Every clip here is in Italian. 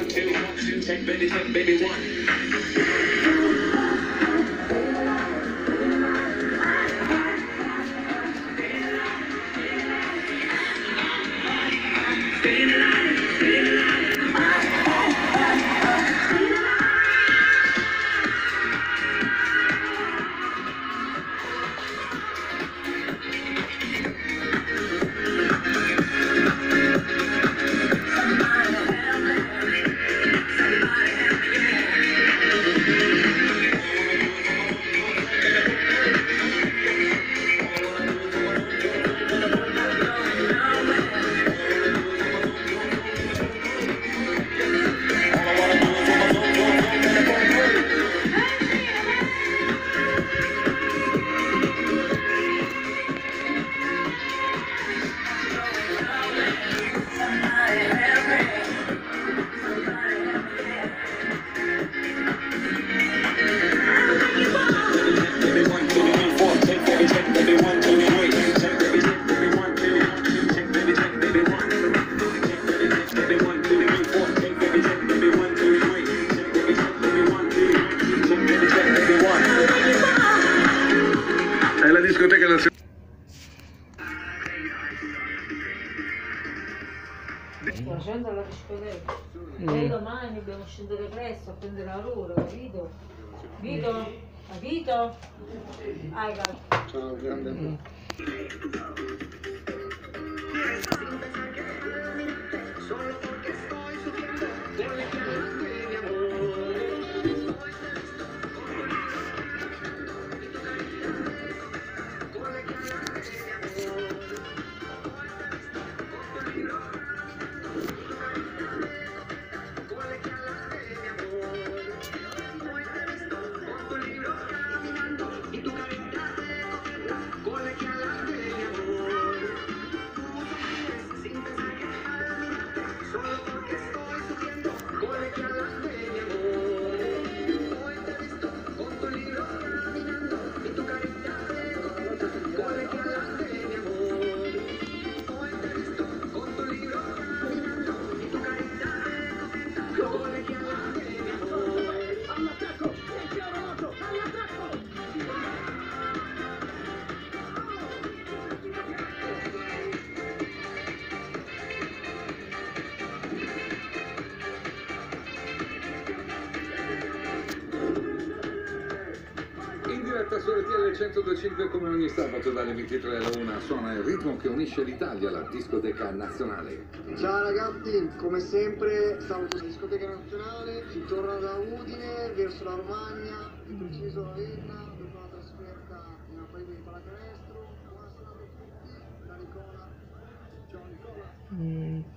two, check baby one. È la discoteca nazionale. Sto facendo la discoteca. Lei domani dobbiamo scendere presto a prendere la loro, capito? Vito? Capito? Vai, vai. Ciao, grande. Su RTL 102.5 come ogni sabato dalle 23 alla 1 suona il ritmo che unisce l'Italia alla discoteca nazionale. Ciao ragazzi, come sempre sabato discoteca nazionale, si torna da Udine verso la Romagna, più preciso Ravenna, dopo la trasferta nella paese di pallacanestro. Buona serata a tutti, da Nicola. Ciao Nicola.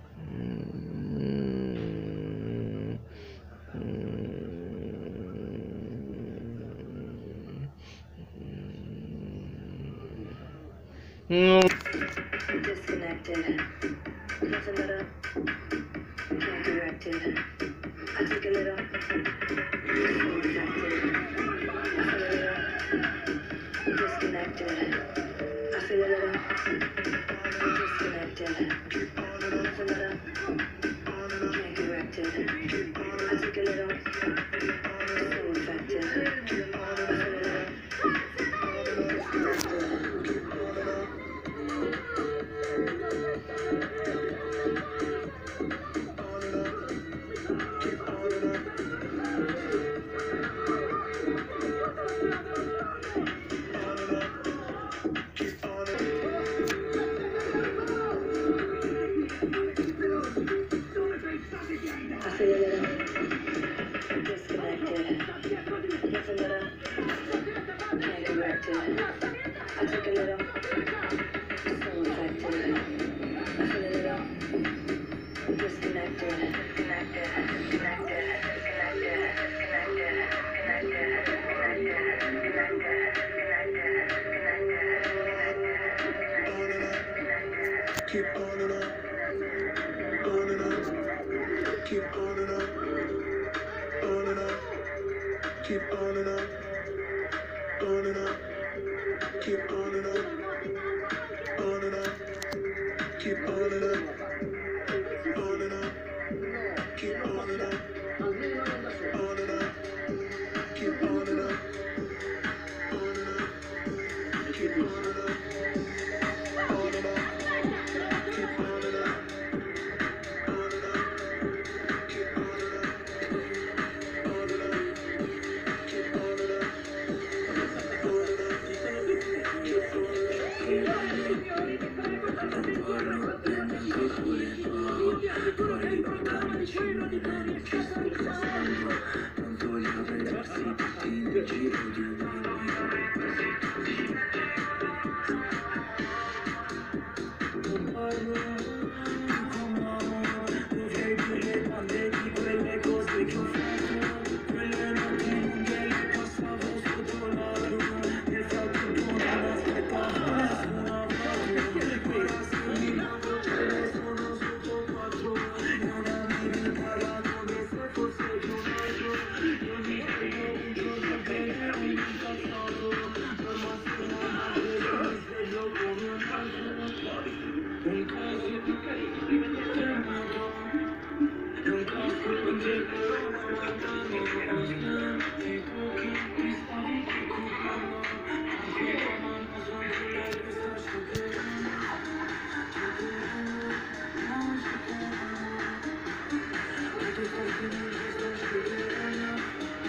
Disconnected. Nothing but a can't direct it. I took a little. So infected. I feel a little. Disconnected. I feel a little. Disconnected. Nothing but a can't direct it. I took a little. So infected. I feel a little. Keep on and up, on and up, keep on and up, on and up, keep on and up, on and up, keep on and up, on and up, keep on and up, on and up, keep on. divano ci sto pensando, non voglio vedersi tutti nel giro di un anno. Non parlo più con amore, dovrei dire tante di quelle cose che ho fatto, quelle notti lunghe le passavo sotto la luna, nel frattempo non aspettavo nessuna foto, ora se mi manco ce ne sono sotto 4, non avevi parlato come se fosse di un altro, io mi sveglio un giorno bene un passato, per massimo una vita mi sveglio come un altro. Un caso terremoto, è un caso perché però lontano, i pochi mi stavi preoccupando, ancora ma non so quello che sta succedendo, non tutto sta finendo, sto succedendo.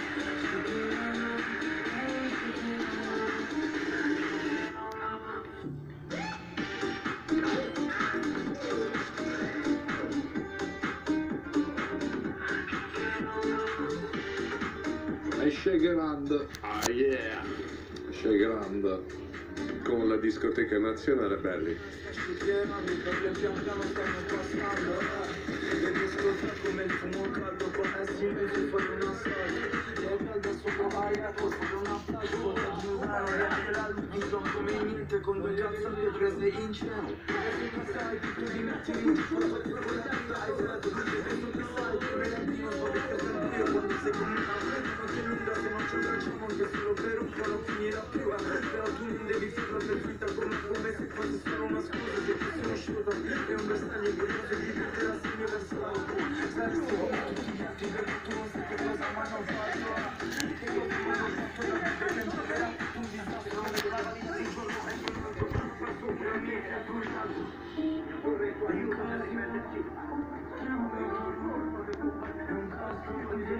Esce Grand, ah yeah, esce Grand con la discoteca nazionale belli. Pienami perché pian piano stanno passando, le discoteche come il fumo caldo, qua è semplice fare un assaggio, è calda sotto aria, costa un assaggio, potrei giurare, e anche l'album come niente, con due cazzate prese in cielo, e tu sai che tu ti metti in giro, hai tirato tutti i penso che sai, che relativo, poi che per Dio, quando sei con me, non c'è nulla se non ci abbracciamo, anche solo per un po' non finirà più, però tu non devi farla per finta come se fosse solo una scusa, se ti sono asciutta, è un bersaglio che non ti diventerà simile versaglio, saresti come tutti gli altri perché tu non sai che cosa mi hanno fatto, che cosa mi hanno fatto da vita che non era tutto un disastro, non mi va di un giorno e non ho fatto sopra me che è bruciato, vorrei tu aiutare a rimetterti, è un caso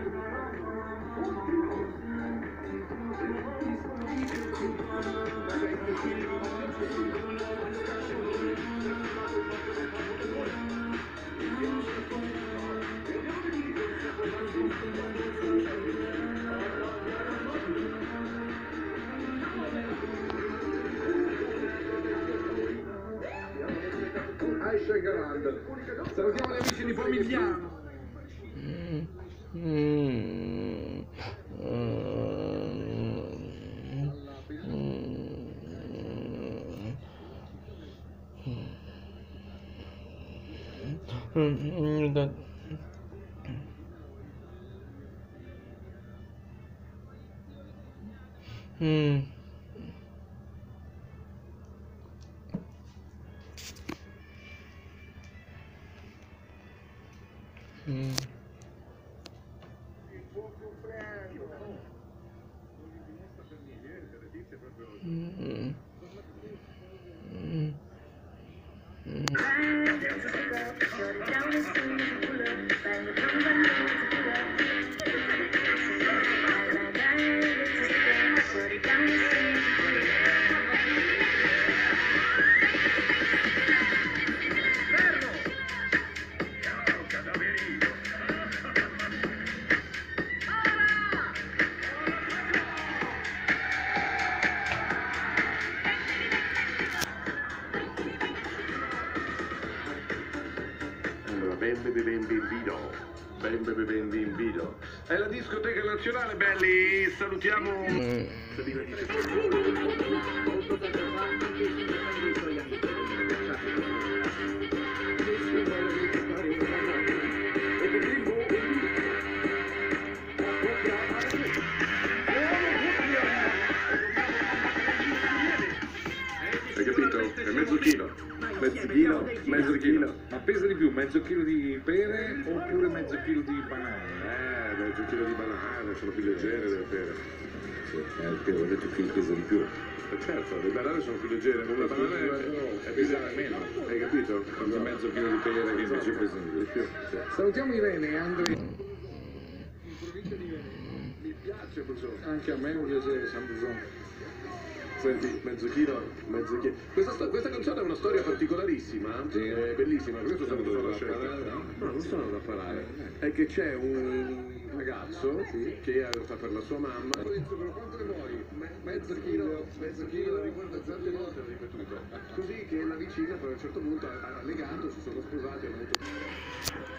Esce Grand, salutiamo gli amici di Pomigliano. Ben invito. È la discoteca nazionale, belli, salutiamo. Hai capito? È mezzo chilo. Mezzo chilo. Ma pesa di più mezzo chilo di pere oppure mezzo chilo di banane? Mezzo chilo di banane sono più leggere delle pere. Sì, il pere, ho detto che pesa di più. Certo, le banane sono più leggere, ma la banana è pesare meno, hai capito? Quindi mezzo chilo di pere che invece pesano di più. Salutiamo Irene e Andrea. In provincia di Irene. Mi piace Busone. Anche a me mi piace San Busone. Senti, mezzo chilo. Questa canzone è una storia particolarissima, è bellissima, per questo sono venuto alla scelta. No, non sono da parare. È che c'è un ragazzo che sta per la sua mamma. Maurizio, però quanto ne vuoi? Mezzo chilo, la ricordo tante volte, l'ho ripetuto. Così che la vicina poi a un certo punto ha legato, si sono sposati, hanno avuto...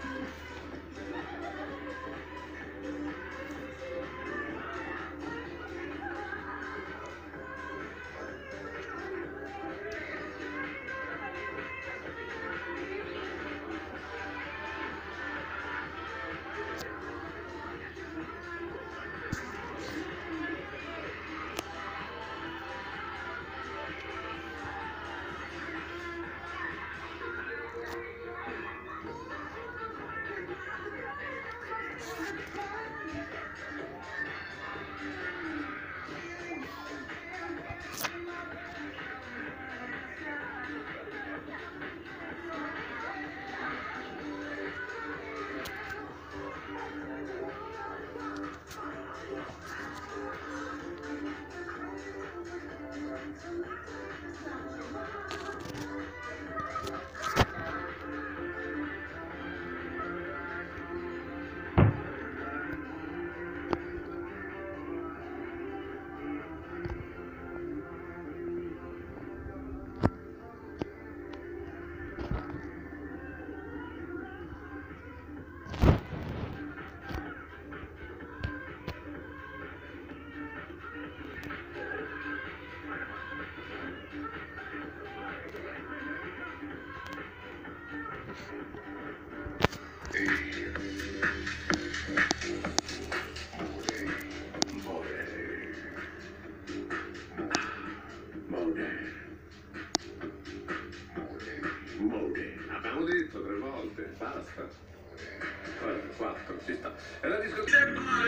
Abbiamo detto 3 volte, basta. 4, ci sta. E la discoteca...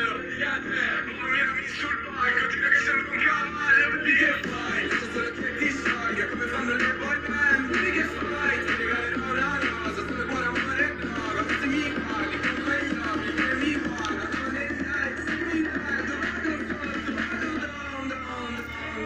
sul palco, dire che sono un cavallo, di che fai? Solo che ti soglia, come fanno le boy band, di che fai? Ti regalerò una rosa, solo buon amore e droga, se mi guardi con quegli occhi che mi guardano nei night, se mi perdo, vado down, down.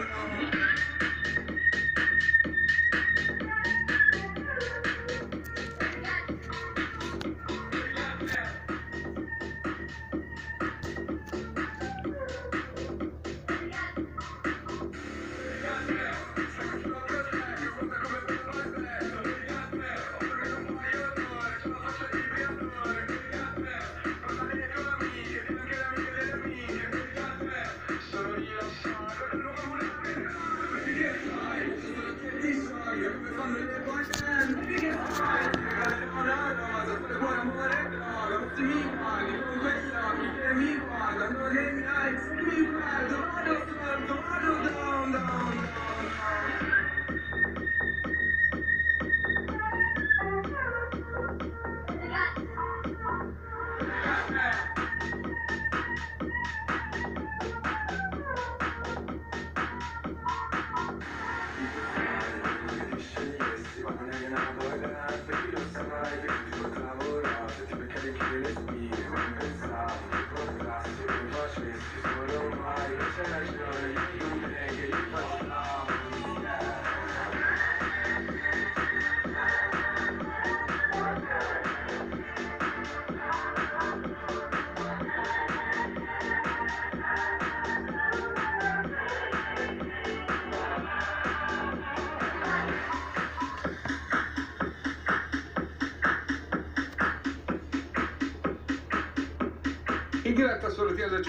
In diretta su RTL.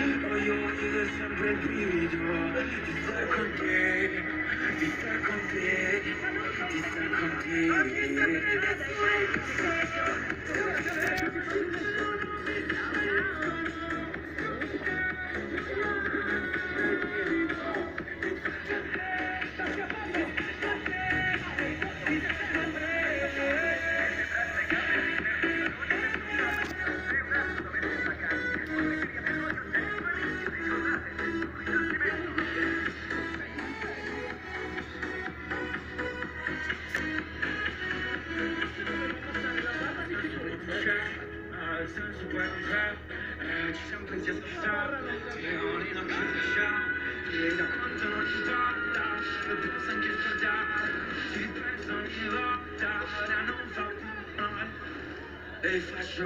Voglio vivere sempre il brivido di stare con te, di stare con te, di stare con ci siamo presi a sfidare, leoni non ci lasciamo, e da quanto non ci porta, lo posso anche scordare, ci ripenso ogni volta, ora non fa più male, e faccio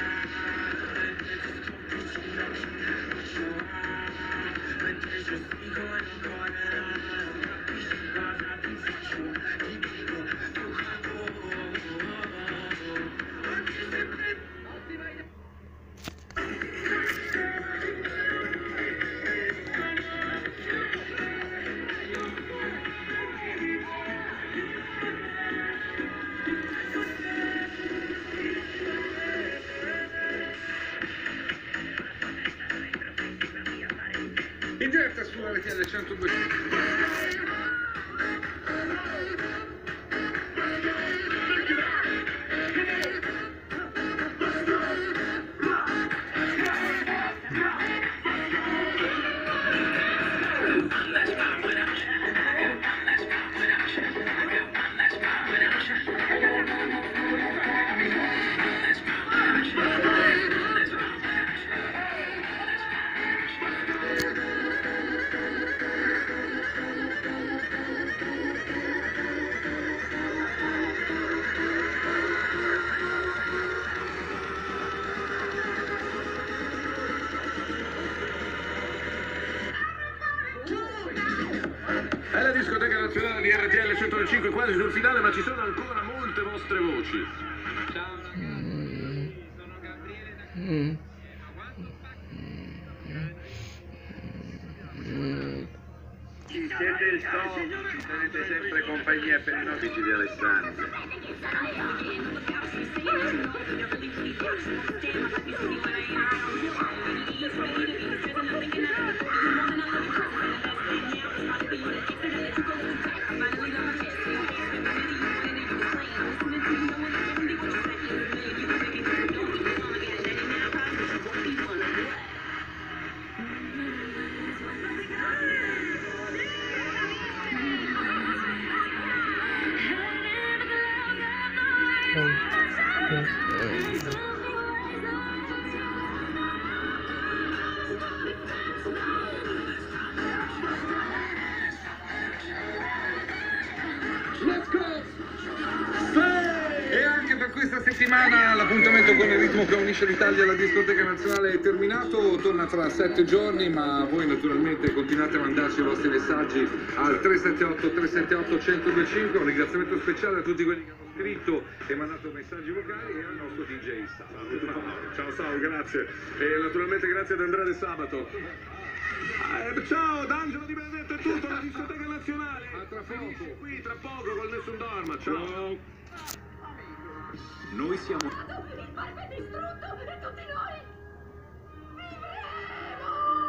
mentre io spiego ancora, capisci cosa ti faccio, ti dico, tu anche sempre. In diretta su RTL 102. È la discoteca nazionale di RTL 105, quasi sul finale, ma ci sono ancora molte vostre voci. Ciao ragazzi, sono Gabriele da Siete il top, ci tenete sempre compagnia per i nostri di Alessandro. E anche per questa settimana l'appuntamento con il ritmo che unisce l'Italia alla discoteca nazionale è terminato, torna tra 7 giorni, ma voi naturalmente continuate a mandarci i vostri messaggi al 378-378-1025. Un ringraziamento speciale a tutti quelli che hanno scritto e mandato messaggi vocali e al nostro DJ Sabato. Ciao Sao, grazie. E naturalmente grazie ad Andrea De Sabato. Ciao, D'Angelo Di Benedetto è tutto, la discoteca nazionale. A tra poco. Finisce qui tra poco col Nessun Dorma. Ciao. Noi siamo... Il parco è distrutto e tutti noi vivremo!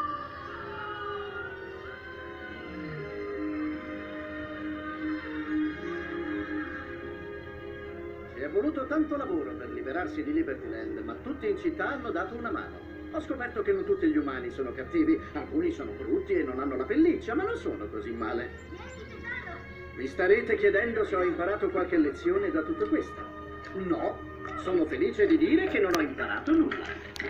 Ci è voluto tanto lavoro per liberarsi di Libertyland, ma tutti in città hanno dato una mano. Ho scoperto che non tutti gli umani sono cattivi, alcuni sono brutti e non hanno la pelliccia, ma non sono così male. Vi starete chiedendo se ho imparato qualche lezione da tutto questo? No, sono felice di dire che non ho imparato nulla.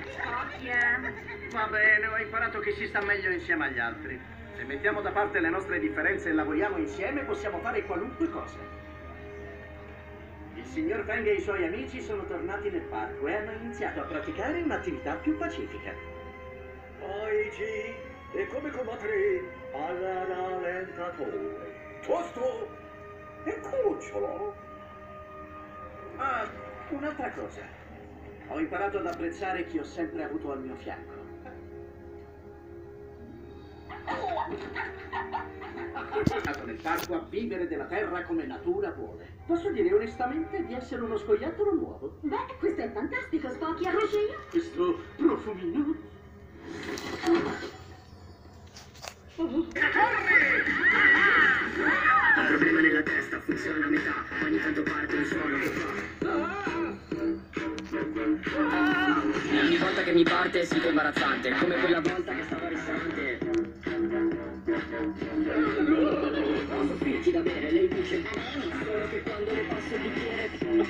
Va bene, ho imparato che si sta meglio insieme agli altri. Se mettiamo da parte le nostre differenze e lavoriamo insieme, possiamo fare qualunque cosa. Il signor Feng e i suoi amici sono tornati nel parco e hanno iniziato a praticare un'attività più pacifica. Poi e come combattere alla rallentatore. Tosto e cucciolo. Ah, un'altra cosa. Ho imparato ad apprezzare chi ho sempre avuto al mio fianco. Andato nel parco a vivere della terra come natura vuole. Posso dire onestamente di essere uno scoiattolo nuovo. Beh, questo è fantastico, Spocky, arrocio io? Questo profumino. Ho un problema nella testa, funziona a metà, ogni tanto parte un suono che fa. E ogni volta che mi parte è sito imbarazzante, come quella volta che stavo al ristorante. Posso offrirti da bere, lei dice solo che quando le passo il bicchiere.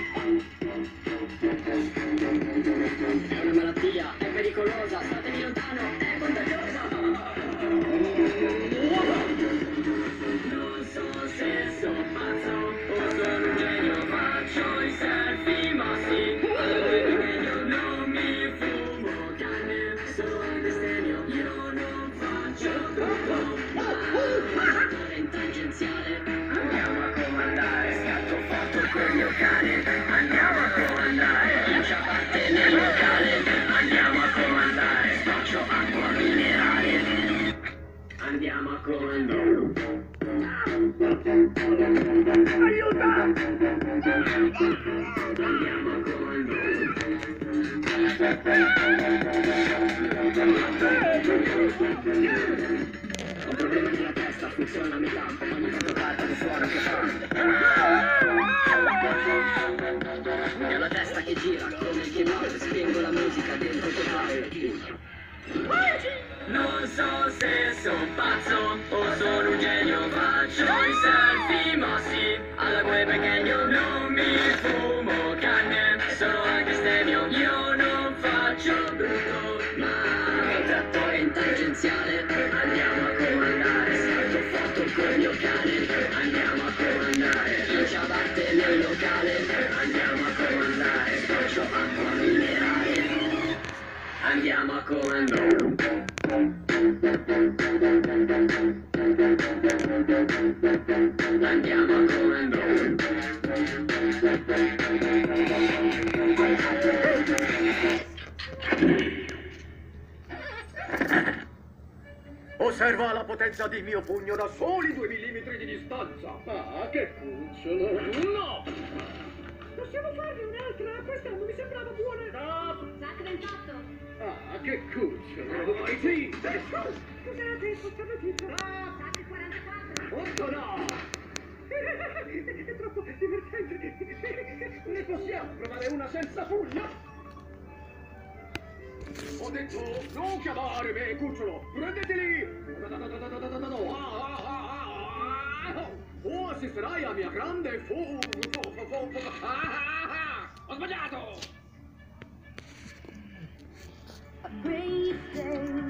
È una malattia, è pericolosa, statemi lontano, è contagiosa. Non so se sono pazzo o sono un genio, faccio i selfie, ma sì, perché io non mi fumo canne, sono un bestemmio, io non faccio tutto, in tangenziale, andiamo a comandare, scatto fatto col mio cane, andiamo a comandare, in ciabatte nel locale, andiamo a comandare, spaccio acqua minerale, andiamo a comandare. Aiuta! Andiamo a comandare. Ho un problema nella testa, funziona a metà, ogni tanto parte un suono che fa. E ho la testa che gira, come il kebab, spengo la musica dentro il totale. Non so se sono pazzo o sono un genio, faccio i selfie, ma sì, alla web perché io non mi fumo canne, sono anche stemio, io non faccio brutto, ma il trattore in tangenziale, andiamo a comandare, scatto foto col mio cane, andiamo a comandare, in ciabatte nel locale, andiamo a comandare, spaccio acqua minerale, andiamo a comandare. Andiamo a comandare. Osserva la potenza del mio pugno da soli 2 millimetri di distanza. Ah, che cucciolo. No! Possiamo farne un'altra? Questa non mi sembrava buona. No! Sac 28. Ah, che cucciolo. Sì! Scusate, posso notizia? No, Sac 44. 8 no! È troppo divertente. Ne possiamo provare una senza pugno? Ho detto, non chiamare me, cucciolo! Prendeteli! O assisterai alla mia grande Ho sbagliato! Great day.